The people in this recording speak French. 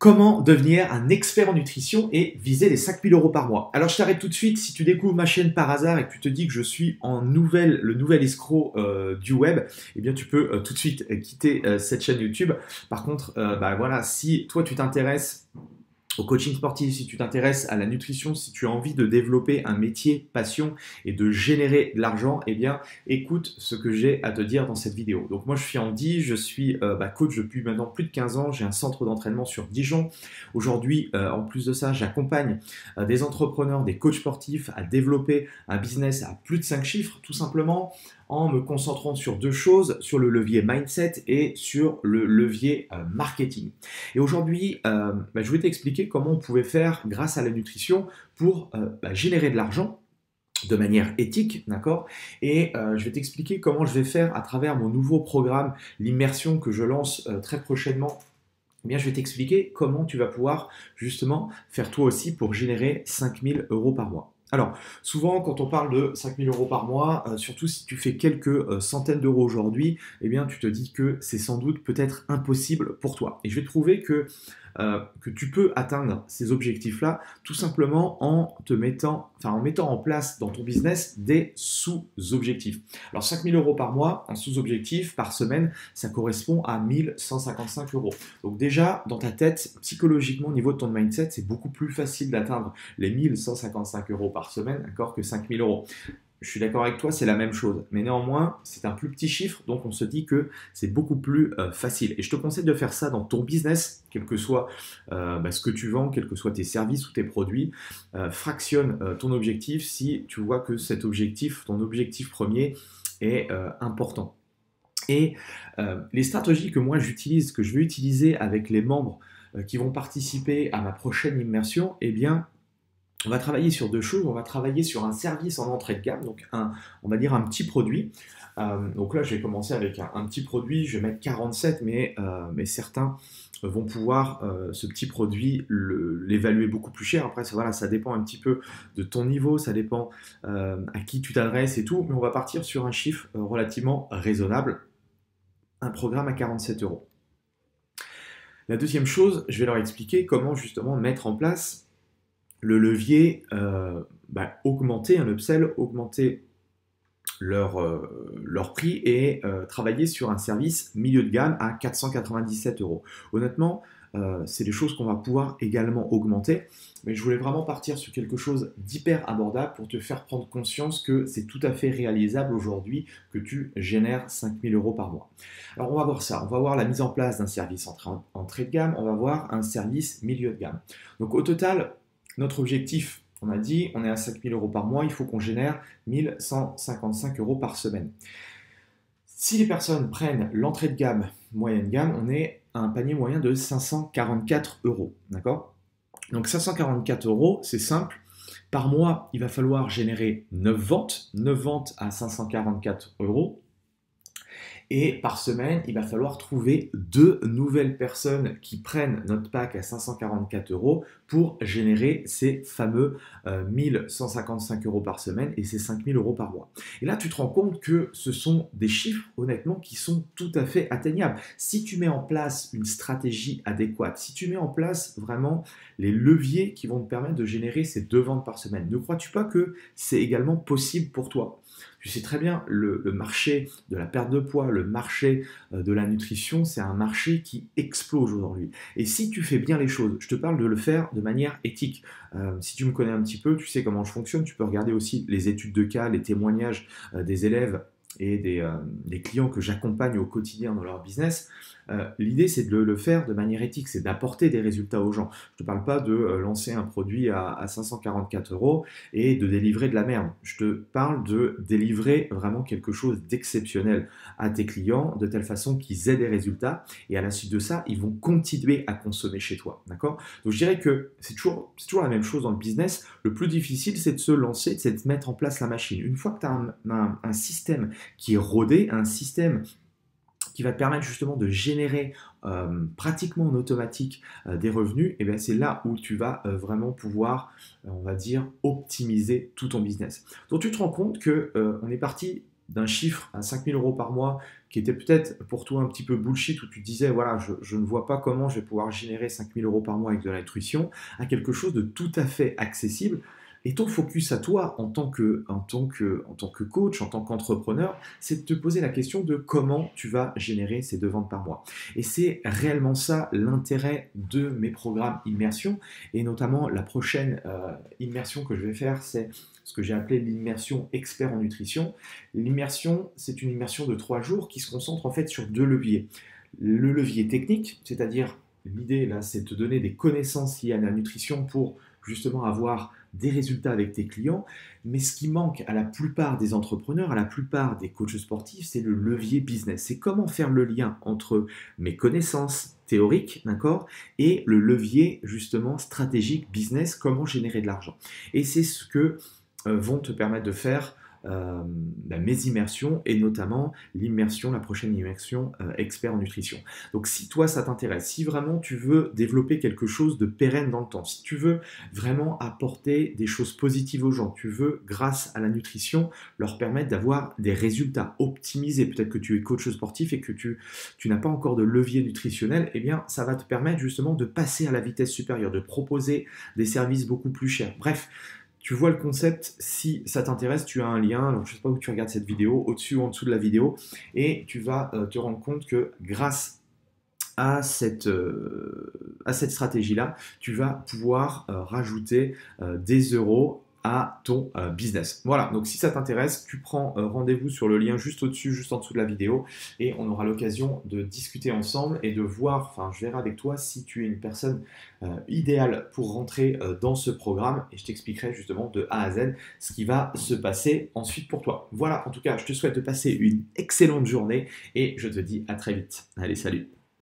Comment devenir un expert en nutrition et viser les 5000 euros par mois? Alors je t'arrête tout de suite, si tu découvres ma chaîne par hasard et que tu te dis que je suis le nouvel escroc du web, eh bien tu peux tout de suite quitter cette chaîne YouTube. Par contre, voilà, si toi tu t'intéresses au coaching sportif, si tu t'intéresses à la nutrition, si tu as envie de développer un métier passion et de générer de l'argent, eh bien écoute ce que j'ai à te dire dans cette vidéo. Donc moi je suis Andy, je suis coach depuis maintenant plus de 15 ans, j'ai un centre d'entraînement sur Dijon. Aujourd'hui, en plus de ça, j'accompagne des entrepreneurs, des coachs sportifs à développer un business à plus de 5 chiffres, tout simplement en me concentrant sur deux choses, sur le levier mindset et sur le levier marketing. Et aujourd'hui, je vais t'expliquer comment on pouvait faire grâce à la nutrition pour générer de l'argent de manière éthique, d'accord? Et je vais t'expliquer comment je vais faire à travers mon nouveau programme, l'immersion que je lance très prochainement. Eh bien, je vais t'expliquer comment tu vas pouvoir justement faire toi aussi pour générer 5000 euros par mois. Alors, souvent, quand on parle de 5000 euros par mois, surtout si tu fais quelques centaines d'euros aujourd'hui, eh bien, tu te dis que c'est sans doute peut-être impossible pour toi. Et je vais te prouver que tu peux atteindre ces objectifs-là tout simplement en mettant en place dans ton business des sous-objectifs. Alors 5000 euros par mois, un sous-objectif par semaine, ça correspond à 1155 euros. Donc déjà, dans ta tête, psychologiquement, au niveau de ton mindset, c'est beaucoup plus facile d'atteindre les 1155 euros par semaine, d'accord, que 5000 euros. Je suis d'accord avec toi, c'est la même chose. Mais néanmoins, c'est un plus petit chiffre, donc on se dit que c'est beaucoup plus facile. Et je te conseille de faire ça dans ton business, quel que soit ce que tu vends, quels que soient tes services ou tes produits. Fractionne ton objectif si tu vois que cet objectif, ton objectif premier, est important. Et les stratégies que moi j'utilise, que je vais utiliser avec les membres qui vont participer à ma prochaine immersion, eh bien, on va travailler sur deux choses. On va travailler sur un service en entrée de gamme, donc on va dire un petit produit. Donc là, je vais commencer avec un petit produit. Je vais mettre 47, mais certains vont pouvoir ce petit produit l'évaluer beaucoup plus cher. Après, voilà, ça dépend un petit peu de ton niveau, ça dépend à qui tu t'adresses et tout. Mais on va partir sur un chiffre relativement raisonnable. Un programme à 47 euros. La deuxième chose, je vais leur expliquer comment justement mettre en place le levier augmenter un upsell, augmenter leur prix et travailler sur un service milieu de gamme à 497 euros. Honnêtement, c'est des choses qu'on va pouvoir également augmenter, mais je voulais vraiment partir sur quelque chose d'hyper abordable pour te faire prendre conscience que c'est tout à fait réalisable aujourd'hui que tu génères 5000 euros par mois. Alors on va voir ça, on va voir la mise en place d'un service entrée de gamme, on va voir un service milieu de gamme. Donc au total, notre objectif, on a dit, on est à 5000 euros par mois, il faut qu'on génère 1155 euros par semaine. Si les personnes prennent l'entrée de gamme, moyenne gamme, on est à un panier moyen de 544 euros. D'accord? Donc 544 euros, c'est simple. Par mois, il va falloir générer 9 ventes à 544 euros. Et par semaine, il va falloir trouver 2 nouvelles personnes qui prennent notre pack à 544 euros pour générer ces fameux 1155 euros par semaine et ces 5000 euros par mois. Et là, tu te rends compte que ce sont des chiffres, honnêtement, qui sont tout à fait atteignables. Si tu mets en place une stratégie adéquate, si tu mets en place vraiment les leviers qui vont te permettre de générer ces 2 ventes par semaine, ne crois-tu pas que c'est également possible pour toi? Tu sais très bien, le marché de la perte de poids, le marché de la nutrition, c'est un marché qui explose aujourd'hui. Et si tu fais bien les choses, je te parle de le faire de manière éthique. Si tu me connais un petit peu, tu sais comment je fonctionne. Tu peux regarder aussi les études de cas, les témoignages des élèves et des clients que j'accompagne au quotidien dans leur business. L'idée, c'est de le faire de manière éthique, c'est d'apporter des résultats aux gens. Je ne te parle pas de lancer un produit à 544 euros et de délivrer de la merde. Je te parle de délivrer vraiment quelque chose d'exceptionnel à tes clients, de telle façon qu'ils aient des résultats et à la suite de ça, ils vont continuer à consommer chez toi. D'accord? Donc je dirais que c'est toujours la même chose dans le business. Le plus difficile, c'est de se lancer, c'est de mettre en place la machine. Une fois que tu as un système qui est rodé, un système qui va te permettre justement de générer pratiquement en automatique des revenus, et bien c'est là où tu vas vraiment pouvoir, on va dire, optimiser tout ton business. Donc tu te rends compte qu'on est parti d'un chiffre à 5000 euros par mois qui était peut-être pour toi un petit peu bullshit, où tu disais, voilà, je ne vois pas comment je vais pouvoir générer 5000 euros par mois avec de la nutrition, à quelque chose de tout à fait accessible. Et ton focus à toi, en tant que coach, en tant qu'entrepreneur, c'est de te poser la question de comment tu vas générer ces 2 ventes par mois. Et c'est réellement ça l'intérêt de mes programmes immersion, et notamment la prochaine immersion que je vais faire, c'est ce que j'ai appelé l'immersion expert en nutrition. L'immersion, c'est une immersion de 3 jours qui se concentre en fait sur 2 leviers. Le levier technique, c'est-à-dire l'idée là, c'est de te donner des connaissances liées à la nutrition pour justement avoir des résultats avec tes clients. Mais ce qui manque à la plupart des entrepreneurs, à la plupart des coachs sportifs, c'est le levier business. C'est comment faire le lien entre mes connaissances théoriques, d'accord, et le levier justement stratégique business, comment générer de l'argent. Et c'est ce que vont te permettre de faire mes immersions, et notamment la prochaine immersion expert en nutrition. Donc si toi ça t'intéresse, si vraiment tu veux développer quelque chose de pérenne dans le temps, si tu veux vraiment apporter des choses positives aux gens, tu veux grâce à la nutrition leur permettre d'avoir des résultats optimisés, peut-être que tu es coach sportif et que tu n'as pas encore de levier nutritionnel, eh bien ça va te permettre justement de passer à la vitesse supérieure, de proposer des services beaucoup plus chers. Bref, tu vois le concept. Si ça t'intéresse, tu as un lien, donc je ne sais pas où tu regardes cette vidéo, au-dessus ou en dessous de la vidéo, et tu vas te rendre compte que grâce à cette stratégie-là, tu vas pouvoir rajouter des euros à ton business. Voilà, donc si ça t'intéresse, tu prends rendez-vous sur le lien juste au-dessus, juste en dessous de la vidéo, et on aura l'occasion de discuter ensemble et de voir, enfin je verrai avec toi si tu es une personne idéale pour rentrer dans ce programme, et je t'expliquerai justement de A à Z ce qui va se passer ensuite pour toi. Voilà, en tout cas, je te souhaite de passer une excellente journée et je te dis à très vite. Allez, salut!